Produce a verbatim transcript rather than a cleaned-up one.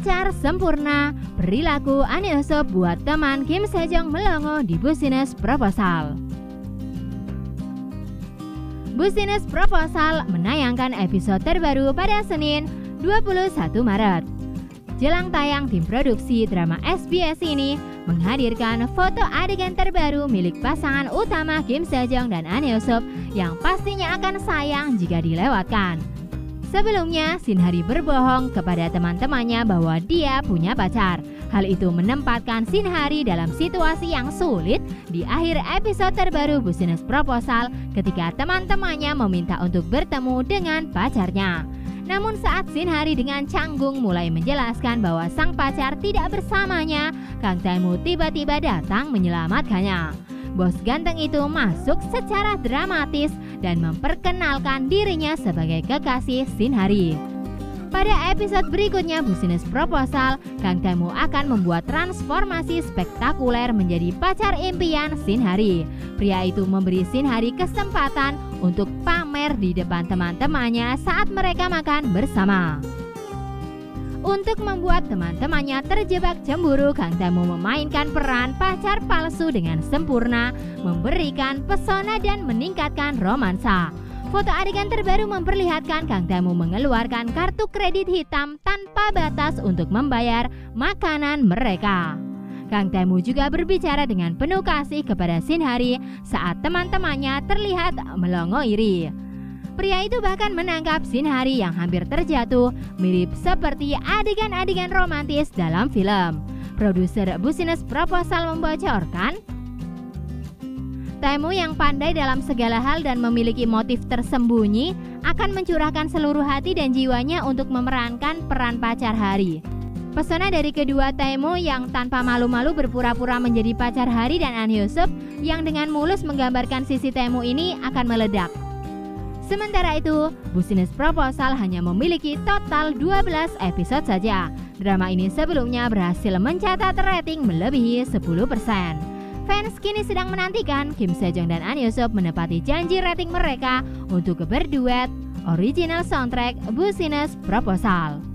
pacar sempurna, perilaku An Hyo-seop buat teman Kim Se-jong melongo di Business Proposal. Business Proposal menayangkan episode terbaru pada Senin dua puluh satu Maret. Jelang tayang, tim produksi drama S B S ini menghadirkan foto adegan terbaru milik pasangan utama Kim Se-jong dan An Hyo-seop yang pastinya akan sayang jika dilewatkan. Sebelumnya, Shin Hari berbohong kepada teman-temannya bahwa dia punya pacar. Hal itu menempatkan Shin Hari dalam situasi yang sulit di akhir episode terbaru Business Proposal ketika teman-temannya meminta untuk bertemu dengan pacarnya. Namun saat Shin Hari dengan canggung mulai menjelaskan bahwa sang pacar tidak bersamanya, Kang Tae-moo tiba-tiba datang menyelamatkannya. Bos ganteng itu masuk secara dramatis dan memperkenalkan dirinya sebagai kekasih Shin Hari. Pada episode berikutnya Business Proposal, Kang Tae-moo akan membuat transformasi spektakuler menjadi pacar impian Shin Hari. Pria itu memberi Shin Hari kesempatan untuk pamer di depan teman-temannya saat mereka makan bersama. Untuk membuat teman-temannya terjebak cemburu, Kang Tae-moo memainkan peran pacar palsu dengan sempurna, memberikan pesona dan meningkatkan romansa. Foto adegan terbaru memperlihatkan Kang Tae-moo mengeluarkan kartu kredit hitam tanpa batas untuk membayar makanan mereka. Kang Tae-moo juga berbicara dengan penuh kasih kepada Shin Hari saat teman-temannya terlihat melongo iri. Pria itu bahkan menangkap Shin Hari yang hampir terjatuh, mirip seperti adegan-adegan romantis dalam film. Produser Business Proposal membocorkan, Tae-moo yang pandai dalam segala hal dan memiliki motif tersembunyi akan mencurahkan seluruh hati dan jiwanya untuk memerankan peran pacar Hari. Pesona dari kedua Tae-moo yang tanpa malu-malu berpura-pura menjadi pacar Hari dan An Hyo-seop yang dengan mulus menggambarkan sisi Tae-moo ini akan meledak. Sementara itu, Business Proposal hanya memiliki total dua belas episode saja. Drama ini sebelumnya berhasil mencatat rating melebihi sepuluh persen. Fans kini sedang menantikan Kim Se-jong dan An Hyo-seop menepati janji rating mereka untuk berduet original soundtrack Business Proposal.